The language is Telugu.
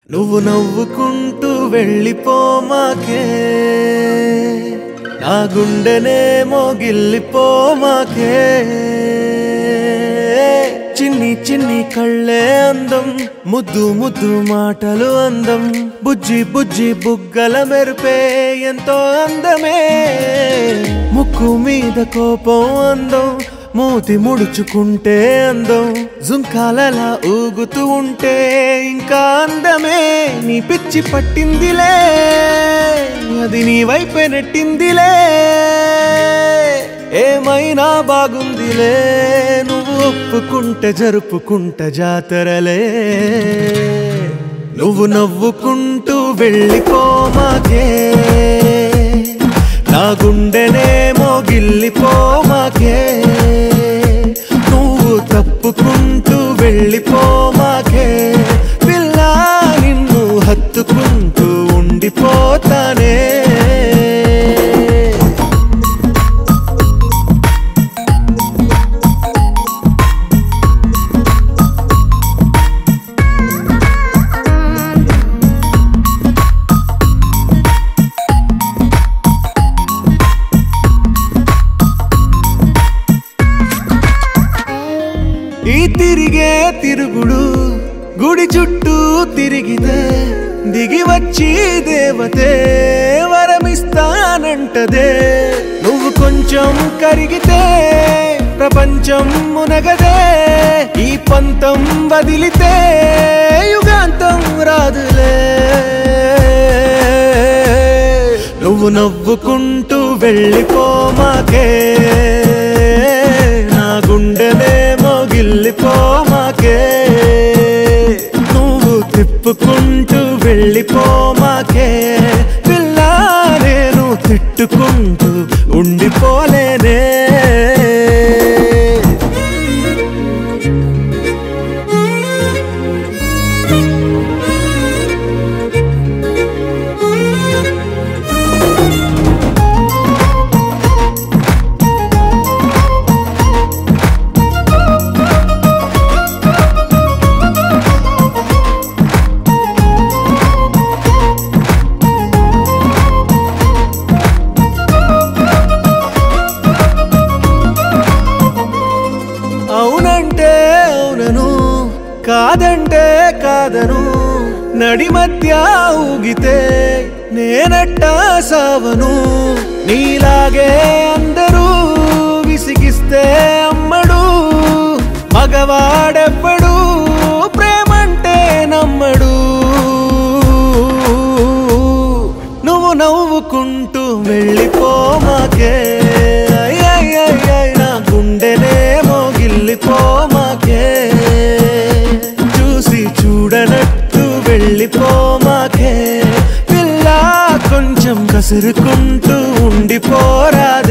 నువ్వు నవ్వుకుంటూ వెళ్ళిపోమాకే నా గుండెనే మోగిల్లిపోమాకే చిన్ని చిన్ని కళ్ళే అందం ముద్దు ముద్దు మాటలు అందం బుజ్జి బుజ్జి బుగ్గల మెరుపే ఎంతో అందమే ముక్కు మీద కోపం అందం మూతి ముడుచుకుంటే అందం జుంకాలలా ఊగుతూ ఉంటే ఇంకా అందమే నీ పిచ్చి పట్టిందిలే అది నీ వైపే నెట్టిందిలే ఏమైనా బాగుందిలే నువ్వు ఒప్పుకుంటే జరుపుకుంటా జాతరలే నువ్వు నవ్వుకుంటూ వెళ్ళిపోమాకే నా గుండెనే మోగిల్లిపోమాకే నువ్వు తప్పుకుంటూ వెళ్ళిపోమాకే పిల్ల నిన్ను హత్తుకుంటూ ఉండిపోతానే ఈ తిరిగే తిరుగుడు గుడి చుట్టూ తిరిగితే దిగి వచ్చి దేవతే వరమిస్తానంటదే నువ్వు కొంచెం కరిగితే ప్రపంచం మునగదే ఈ పంతం వదిలితే యుగాంతం రాదులే నువ్వు నవ్వుకుంటూ వెళ్ళిపోమాకే నా గుండెనే మోగిల్లిపోమాకే నువ్వు తిప్పుకుంటూ వెళ్ళిపోమాకే పిల్ల నేను తిట్టుకుంటూ ఉండిపోలేనే అవునంటే అవునను కాదంటే కాదను నడి మధ్య ఊగితే నేనట్టా సావను నీలాగే అందరూ విసిగిస్తే అమ్మడు మగవాడెవ్వడు ప్రేమంటే నమ్మడు నువ్వు నవ్వుకుంటూ వెళ్ళిపోమాకే నా గుండెనే మోగిల్లిపోమాకే చూసి చూడనట్టు వెళ్ళిపోమాకే పిల్ల కొంచెం కసురుకుంటూ ఉండిపోరా